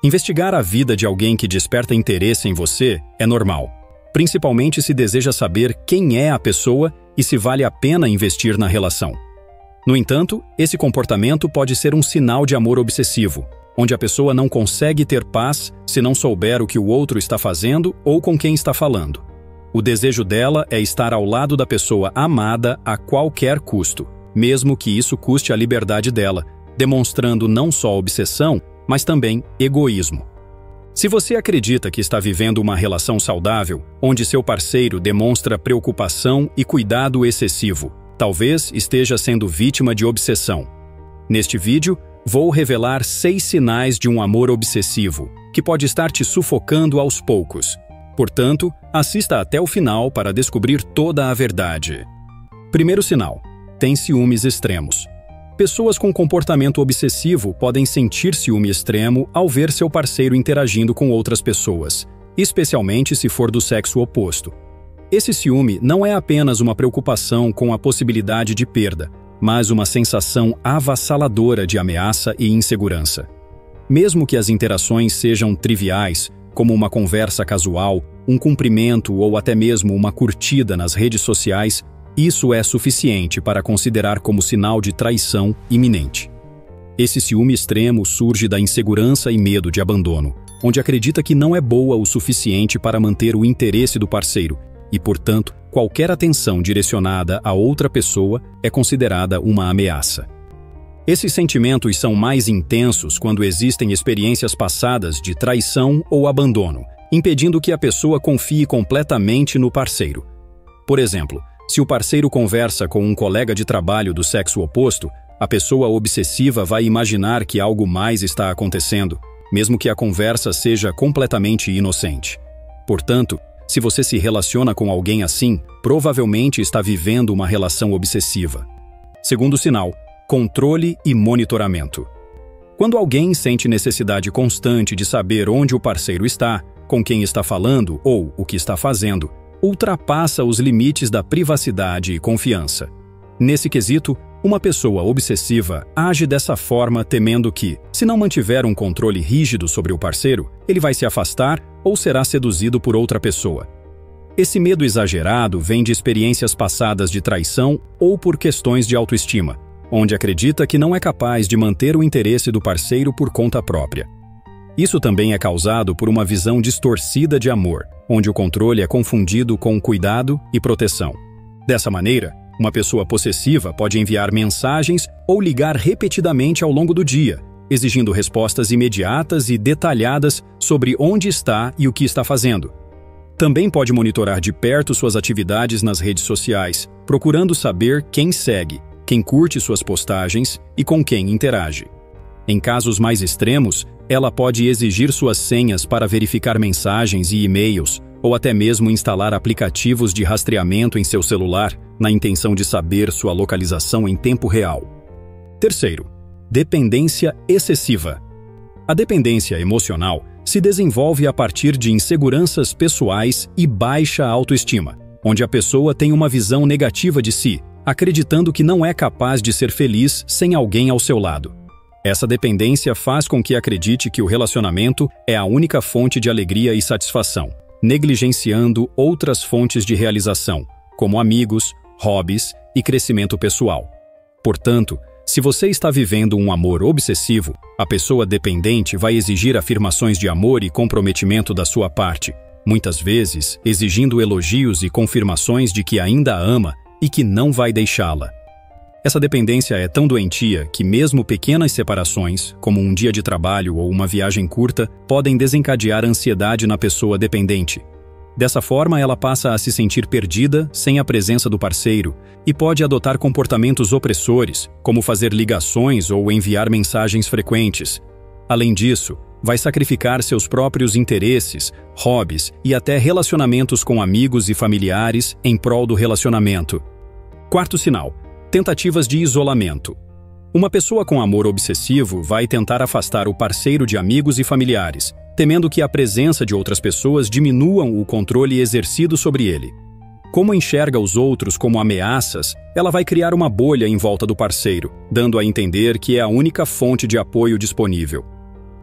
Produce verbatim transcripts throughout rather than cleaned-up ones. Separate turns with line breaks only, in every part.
Investigar a vida de alguém que desperta interesse em você é normal, principalmente se deseja saber quem é a pessoa e se vale a pena investir na relação. No entanto, esse comportamento pode ser um sinal de amor obsessivo, onde a pessoa não consegue ter paz se não souber o que o outro está fazendo ou com quem está falando. O desejo dela é estar ao lado da pessoa amada a qualquer custo, mesmo que isso custe a liberdade dela, demonstrando não só obsessão, mas também egoísmo. Se você acredita que está vivendo uma relação saudável, onde seu parceiro demonstra preocupação e cuidado excessivo, talvez esteja sendo vítima de obsessão. Neste vídeo, vou revelar seis sinais de um amor obsessivo, que pode estar te sufocando aos poucos. Portanto, assista até o final para descobrir toda a verdade. Primeiro sinal: tem ciúmes extremos. Pessoas com comportamento obsessivo podem sentir ciúme extremo ao ver seu parceiro interagindo com outras pessoas, especialmente se for do sexo oposto. Esse ciúme não é apenas uma preocupação com a possibilidade de perda, mas uma sensação avassaladora de ameaça e insegurança. Mesmo que as interações sejam triviais, como uma conversa casual, um cumprimento ou até mesmo uma curtida nas redes sociais, isso é suficiente para considerar como sinal de traição iminente. Esse ciúme extremo surge da insegurança e medo de abandono, onde acredita que não é boa o suficiente para manter o interesse do parceiro e, portanto, qualquer atenção direcionada a outra pessoa é considerada uma ameaça. Esses sentimentos são mais intensos quando existem experiências passadas de traição ou abandono, impedindo que a pessoa confie completamente no parceiro. Por exemplo, se o parceiro conversa com um colega de trabalho do sexo oposto, a pessoa obsessiva vai imaginar que algo mais está acontecendo, mesmo que a conversa seja completamente inocente. Portanto, se você se relaciona com alguém assim, provavelmente está vivendo uma relação obsessiva. Segundo sinal: controle e monitoramento. Quando alguém sente necessidade constante de saber onde o parceiro está, com quem está falando ou o que está fazendo, ultrapassa os limites da privacidade e confiança. Nesse quesito, uma pessoa obsessiva age dessa forma temendo que, se não mantiver um controle rígido sobre o parceiro, ele vai se afastar ou será seduzido por outra pessoa. Esse medo exagerado vem de experiências passadas de traição ou por questões de autoestima, onde acredita que não é capaz de manter o interesse do parceiro por conta própria. Isso também é causado por uma visão distorcida de amor, onde o controle é confundido com cuidado e proteção. Dessa maneira, uma pessoa possessiva pode enviar mensagens ou ligar repetidamente ao longo do dia, exigindo respostas imediatas e detalhadas sobre onde está e o que está fazendo. Também pode monitorar de perto suas atividades nas redes sociais, procurando saber quem segue, quem curte suas postagens e com quem interage. Em casos mais extremos, ela pode exigir suas senhas para verificar mensagens e e-mails, ou até mesmo instalar aplicativos de rastreamento em seu celular, na intenção de saber sua localização em tempo real. Terceiro: dependência excessiva. A dependência emocional se desenvolve a partir de inseguranças pessoais e baixa autoestima, onde a pessoa tem uma visão negativa de si, acreditando que não é capaz de ser feliz sem alguém ao seu lado. Essa dependência faz com que acredite que o relacionamento é a única fonte de alegria e satisfação, negligenciando outras fontes de realização, como amigos, hobbies e crescimento pessoal. Portanto, se você está vivendo um amor obsessivo, a pessoa dependente vai exigir afirmações de amor e comprometimento da sua parte, muitas vezes exigindo elogios e confirmações de que ainda a ama e que não vai deixá-la. Essa dependência é tão doentia que mesmo pequenas separações, como um dia de trabalho ou uma viagem curta, podem desencadear ansiedade na pessoa dependente. Dessa forma, ela passa a se sentir perdida sem a presença do parceiro e pode adotar comportamentos opressores, como fazer ligações ou enviar mensagens frequentes. Além disso, vai sacrificar seus próprios interesses, hobbies e até relacionamentos com amigos e familiares em prol do relacionamento. Quarto sinal: tentativas de isolamento. Uma pessoa com amor obsessivo vai tentar afastar o parceiro de amigos e familiares, temendo que a presença de outras pessoas diminuam o controle exercido sobre ele. Como enxerga os outros como ameaças, ela vai criar uma bolha em volta do parceiro, dando a entender que é a única fonte de apoio disponível.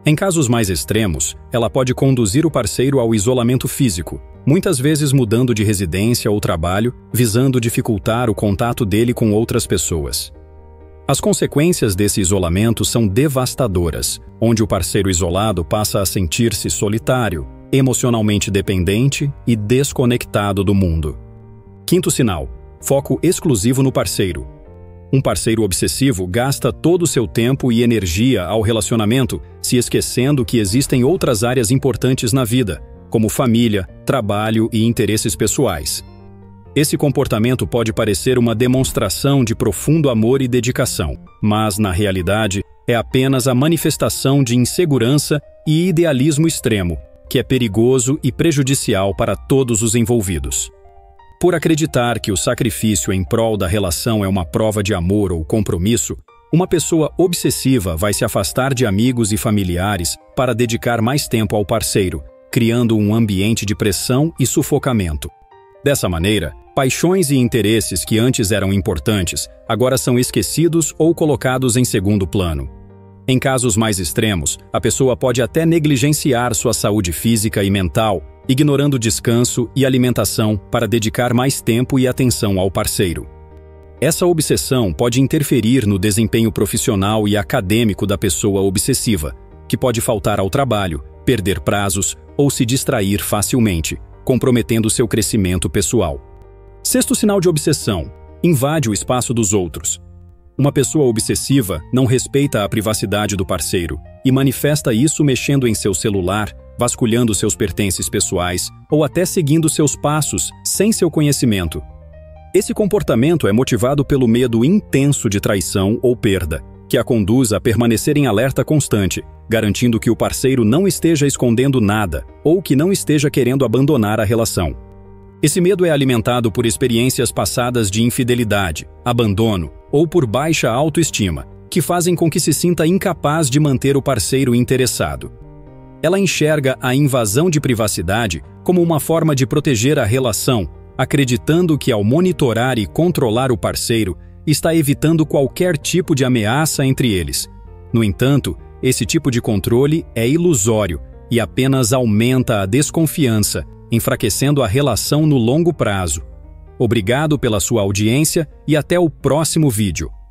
Em casos mais extremos, ela pode conduzir o parceiro ao isolamento físico, muitas vezes mudando de residência ou trabalho, visando dificultar o contato dele com outras pessoas. As consequências desse isolamento são devastadoras, onde o parceiro isolado passa a sentir-se solitário, emocionalmente dependente e desconectado do mundo. Quinto sinal: foco exclusivo no parceiro. Um parceiro obsessivo gasta todo o seu tempo e energia ao relacionamento, se esquecendo que existem outras áreas importantes na vida, como família, trabalho e interesses pessoais. Esse comportamento pode parecer uma demonstração de profundo amor e dedicação, mas, na realidade, é apenas a manifestação de insegurança e idealismo extremo, que é perigoso e prejudicial para todos os envolvidos. Por acreditar que o sacrifício em prol da relação é uma prova de amor ou compromisso, uma pessoa obsessiva vai se afastar de amigos e familiares para dedicar mais tempo ao parceiro, criando um ambiente de pressão e sufocamento. Dessa maneira, paixões e interesses que antes eram importantes, agora são esquecidos ou colocados em segundo plano. Em casos mais extremos, a pessoa pode até negligenciar sua saúde física e mental, ignorando descanso e alimentação para dedicar mais tempo e atenção ao parceiro. Essa obsessão pode interferir no desempenho profissional e acadêmico da pessoa obsessiva, que pode faltar ao trabalho, perder prazos ou se distrair facilmente, comprometendo seu crescimento pessoal. Sexto sinal de obsessão: invade o espaço dos outros. Uma pessoa obsessiva não respeita a privacidade do parceiro e manifesta isso mexendo em seu celular, vasculhando seus pertences pessoais ou até seguindo seus passos sem seu conhecimento. Esse comportamento é motivado pelo medo intenso de traição ou perda, que a conduz a permanecer em alerta constante, garantindo que o parceiro não esteja escondendo nada ou que não esteja querendo abandonar a relação. Esse medo é alimentado por experiências passadas de infidelidade, abandono ou por baixa autoestima, que fazem com que se sinta incapaz de manter o parceiro interessado. Ela enxerga a invasão de privacidade como uma forma de proteger a relação, acreditando que ao monitorar e controlar o parceiro, está evitando qualquer tipo de ameaça entre eles. No entanto, esse tipo de controle é ilusório e apenas aumenta a desconfiança, enfraquecendo a relação no longo prazo. Obrigado pela sua audiência e até o próximo vídeo.